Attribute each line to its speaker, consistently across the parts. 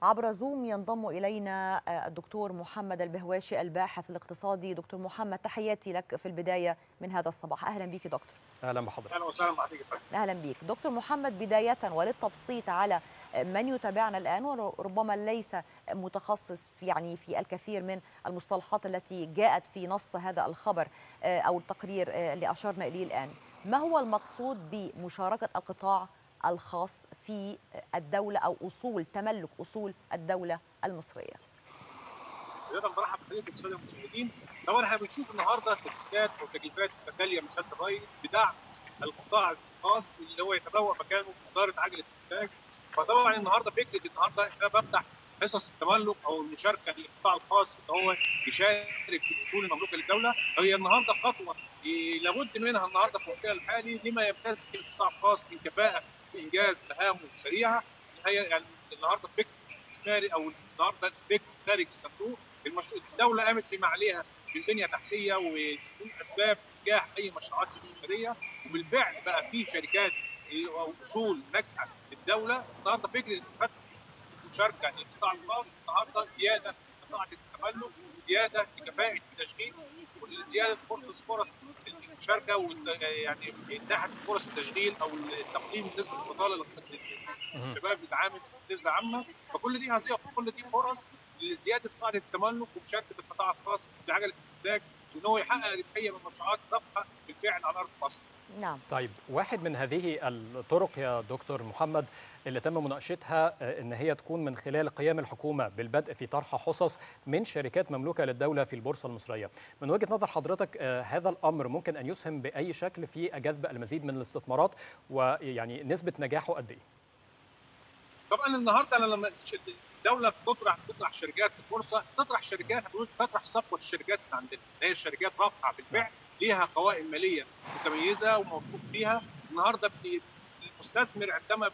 Speaker 1: عبر زوم ينضم إلينا الدكتور محمد البهواشي الباحث الاقتصادي. دكتور محمد، تحياتي لك في البداية من هذا الصباح. أهلا بك دكتور.
Speaker 2: اهلا بحضرتك.
Speaker 3: اهلا وسهلا بحضرتك.
Speaker 1: أهلا بك دكتور محمد. بداية وللتبسيط على من يتابعنا الآن وربما ليس متخصص في الكثير من المصطلحات التي جاءت في نص هذا الخبر أو التقرير اللي أشرنا إليه الآن، ما هو المقصود بمشاركة القطاع الخاص في الدولة أو تملك أصول الدولة المصرية؟
Speaker 3: بدايه برحب بحضرتك والساده المشاهدين. طبعا احنا بنشوف النهارده تشكيلات وتكليفات متتاليه من سياده الرئيس بدعم القطاع الخاص اللي هو يتبوأ مكانه في اداره عجله الانتاج. فطبعا النهارده انا بفتح حصص التملك او المشاركه للقطاع الخاص ان هو يشارك في الاصول المملوكه للدوله. هي النهارده خطوه لابد منها النهارده في الوقت الحالي لما يمتاز به القطاع الخاص من كفاءه في انجاز مهامه السريعه. هي يعني النهارده فكر استثماري او النهارده فكر خارج الصندوق. الدوله قامت بما عليها من بنيه تحتيه ومن اسباب نجاح اي مشروعات استثماريه، وبالفعل بقى في شركات او اصول ناجحه للدوله. النهارده فكره فتح المشاركه للقطاع الخاص النهارده زياده في قطاع التملك، زياده في كفاءه التشغيل، زياده فرص المشاركه يعني من ناحيه فرص التشغيل او تقليل نسبه البطاله الشباب بيتعامل بنسبه عامه. كل دي فرص لزياده قاعده التملك ومشاركه القطاع الخاص في عجله الانتاج وان هو يحقق ربحيه من مشروعات رابحه بالفعل على ارض مصر.
Speaker 1: نعم.
Speaker 2: طيب، واحد من هذه الطرق يا دكتور محمد اللي تم مناقشتها ان هي تكون من خلال قيام الحكومه بالبدء في طرح حصص من شركات مملوكه للدوله في البورصه المصريه. من وجهه نظر حضرتك هذا الامر ممكن ان يسهم باي شكل في جذب المزيد من الاستثمارات، ويعني نسبه نجاحه قد ايه؟
Speaker 3: طبعا النهارده انا لما الدوله بتطرح شركات في البورصه، تطرح صفوه الشركات اللي عندنا، هي الشركات رافعه بالفعل ليها قوائم ماليه متميزه وموثوق فيها. النهارده المستثمر عندما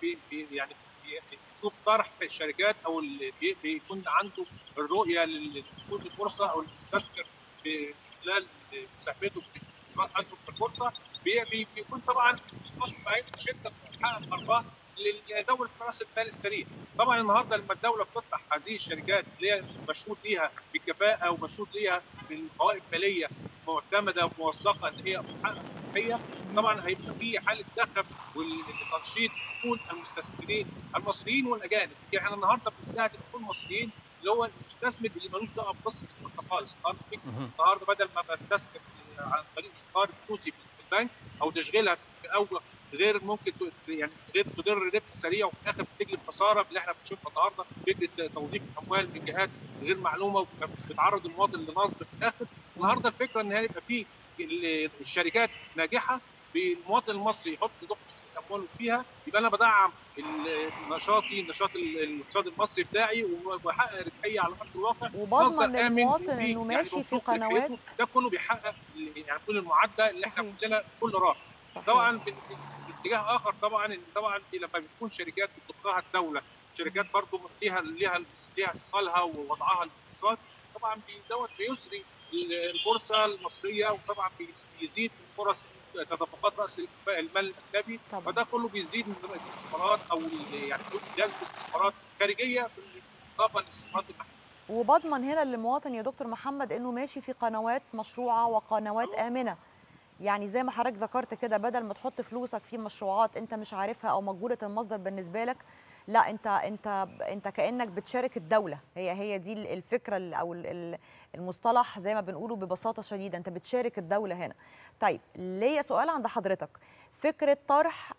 Speaker 3: بيشوف طرح الشركات او اللي بيكون عنده الرؤيه للدخول في البورصه او المستثمر في خلال مساهمته في في البورصه بيكون طبعا مصر عايز شركه تحقق ارباح لدوله راس المال السريع. طبعا النهارده لما الدوله بتطرح هذه الشركات اللي هي مشهود ليها بالكفاءه ومشهود ليها بالقوائم ماليه معتمده وموثقه ان هي تحقق ربحيه، طبعا هيبقى في حاله زخم والتنشيط كل المستثمرين المصريين والاجانب. يعني احنا النهارده بنستهدف كل المصريين اللي هو المستثمر اللي ملوش دعوه بقصه البورصه خالص. النهارده بدل ما بستثمر عن طريق استثمار فلوسي في البنك او تشغيلها في اوجه غير ممكن غير تدر ربح سريع وفي الاخر بتجلب خساره اللي احنا بنشوفها النهارده، فكره توظيف الاموال من جهات غير معلومه وبتعرض المواطن لنصب في الاخر. النهارده الفكره ان هي يبقى في الشركات ناجحه بالمواطن المصري يحط امواله فيها، يبقى انا بدعم نشاط الاقتصاد المصري بتاعي وبحقق ربحيه على ارض الواقع.
Speaker 1: وبضمن للمواطن انه ماشي في قنوات
Speaker 3: ده كله بيحقق كل المعدل اللي احنا كلنا كل راحه. طبعا في اتجاه اخر طبعا لما بتكون شركات بتضخها الدوله، شركات برضه ليها ثقلها ووضعها الاقتصاد، طبعا دوت بيسري البورصه المصريه وطبعا بيزيد من فرص تدفقات راس المال الاجنبي، فده كله بيزيد من الاستثمارات او جذب استثمارات خارجيه بالاضافه للاستثمارات المحليه.
Speaker 1: وبضمن هنا للمواطن يا دكتور محمد انه ماشي في قنوات مشروعه وقنوات امنه. يعني زي ما حضرتك ذكرت كده، بدل ما تحط فلوسك في مشروعات انت مش عارفها او مجهوله المصدر بالنسبه لك، لا انت كانك بتشارك الدوله. هي دي الفكره او المصطلح زي ما بنقوله ببساطه شديده، انت بتشارك الدوله هنا. طيب، ليا سؤال عند حضرتك. فكره طرح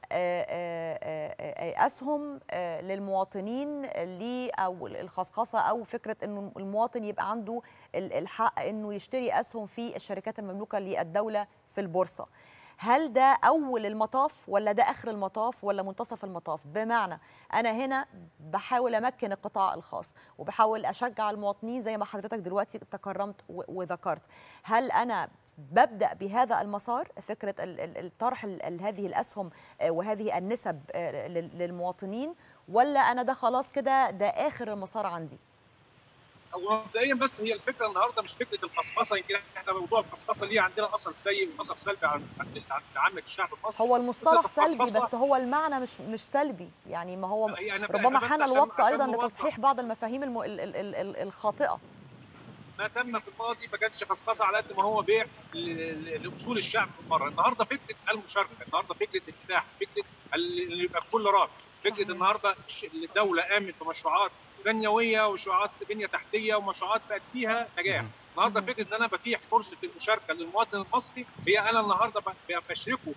Speaker 1: اسهم للمواطنين او الخصخصه، او فكره انه المواطن يبقى عنده الحق انه يشتري اسهم في الشركات المملوكه للدوله في البورصة، هل ده أول المطاف ولا ده آخر المطاف ولا منتصف المطاف؟ بمعنى أنا هنا بحاول أمكن القطاع الخاص وبحاول أشجع المواطنين زي ما حضرتك دلوقتي تكرمت وذكرت، هل أنا ببدأ بهذا المسار، فكرة الطرح هذه الأسهم وهذه النسب للمواطنين، ولا أنا ده خلاص كده ده آخر المسار عندي؟
Speaker 3: هو مبدئيا بس هي الفكره النهارده مش فكره القصقصه، يمكن احنا موضوع القصقصه ليه عندنا اثر سيء واثر سلبي عند عامه الشعب المصري.
Speaker 1: هو المصطلح سلبي بس هو المعنى مش سلبي، يعني ما هو ربما حان الوقت ايضا لتصحيح بعض المفاهيم الخاطئه.
Speaker 3: ما تم في الماضي ما كانش قصقصه على قد ما هو بيع لاصول الشعب بالمره. النهارده فكره المشاركه، النهارده فكره الاتاحه، فكره اللي يبقى الكل راضي، فكره النهارده الدوله قامت بمشروعات بنيويه ومشروعات بنيه تحتيه ومشروعات بقت فيها نجاح. النهارده فكره ان انا بتيح فرصه المشاركه للمواطن المصري، هي انا النهارده بشركه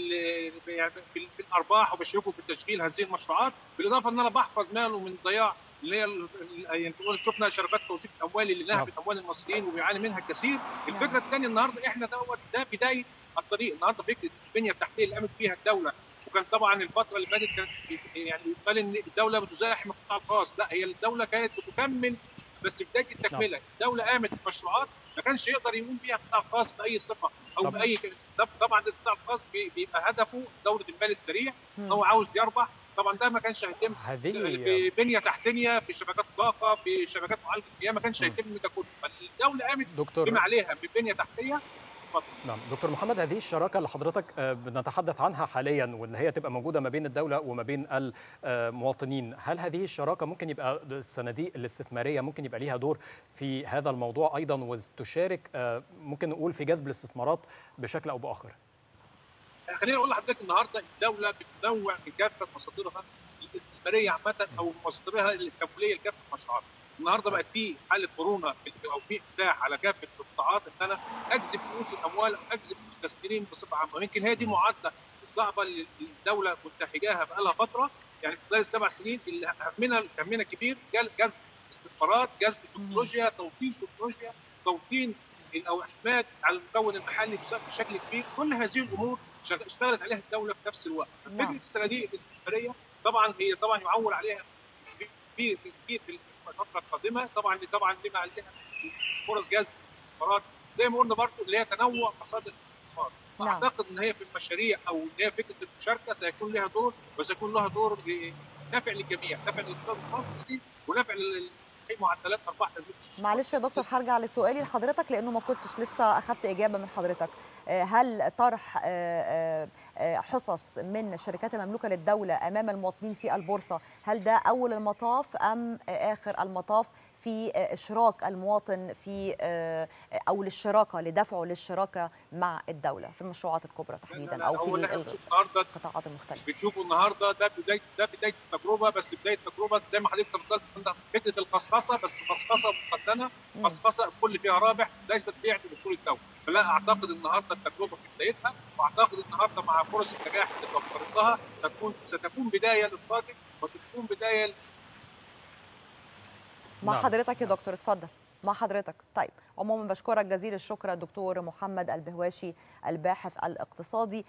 Speaker 3: في الارباح وبشركه في تشغيل هذه المشروعات، بالاضافه ان انا بحفظ ماله من الضياع اللي هي يعني شفنا شركات توظيف الاموال اللي نهبت اموال المصريين وبيعاني منها الكثير. الفكره الثانيه النهارده احنا ده بدايه الطريق. النهارده فكره البنيه التحتيه اللي قامت بيها الدوله، وكان طبعا الفتره اللي فاتت كانت يعني يقال ان الدوله بتزاحم القطاع الخاص، لا هي الدوله كانت بتكمل بس بدايه التكمله. الدوله قامت بمشروعات ما كانش يقدر يقوم بيها القطاع الخاص باي صفه او باي. طبعا القطاع الخاص بيبقى هدفه دوله المال السريع، هو عاوز يربح. طبعا ده ما كانش هيتم في بنيه تحتيه، في شبكات طاقه، في شبكات معالجه المياه، ما كانش هيتم ده كله. فالدوله قامت بما عليها من بنيه تحتيه.
Speaker 2: نعم دكتور محمد، هذه الشراكه اللي حضرتك بنتحدث عنها حاليا وان هي تبقى موجوده ما بين الدوله وما بين المواطنين، هل هذه الشراكه ممكن يبقى الصناديق الاستثماريه ممكن يبقى ليها دور في هذا الموضوع ايضا وتشارك ممكن نقول في جذب الاستثمارات بشكل او باخر؟
Speaker 3: خليني اقول لحضرتك النهارده الدوله بتنوع في كافه مصادرها الاستثماريه عامه او مصادرها التمويليه لكافه المشروعات. النهارده بقت في حاله كورونا او في اتاح على كافه القطاعات ان انا اجذب فلوس الاموال او اجذب المستثمرين بصفه عامه، ويمكن هي دي المعادله الصعبه اللي الدوله متخذاها بقى لها فتره، يعني خلال السبع سنين اللي همنا كبير جذب استثمارات، جذب تكنولوجيا، توطين تكنولوجيا، توطين او اعتماد على المكون المحلي بشكل كبير. كل هذه الامور اشتغلت عليها الدوله في نفس الوقت. فكره الصناديق الاستثماريه طبعا هي يعول عليها في الفتره القادمه، طبعا بما عليها فرص جذب الاستثمارات زي ما قلنا برضه اللي هي تنوع مصادر الاستثمار. اعتقد ان هي في المشاريع او ان هي فكره المشاركه سيكون لها دور، وسيكون لها دور نافع للجميع، نافع للاقتصاد المصري ونافع معدلات ارباح هذه الاستثمارات.
Speaker 1: معلش يا دكتور هرجع لسؤالي لحضرتك لانه ما كنتش لسه اخذت اجابه من حضرتك. هل طرح حصص من الشركات المملوكه للدوله امام المواطنين في البورصه هل ده اول المطاف ام اخر المطاف في اشراك المواطن في او للشراكه لدفعه للشراكه مع الدوله في المشروعات الكبرى تحديدا او في القطاعات المختلفه؟
Speaker 3: بتشوفوا النهارده ده بدايه التجربه، بس بدايه التجربه زي ما حضرتك تفضلت فكره القصقصه، بس قصقصه مقننه، قصقصه الكل فيها رابح، ليست بيع لاصول الدوله. فلا اعتقد النهارده التجربه في بدايتها، واعتقد النهارده مع فرص النجاح اللي توفرت لها ستكون بدايه للقادم وستكون بدايه
Speaker 1: مع حضرتك يا دكتور. اتفضل مع حضرتك. طيب عموما بشكرك جزيل الشكر الدكتور محمد البهواشي الباحث الاقتصادي.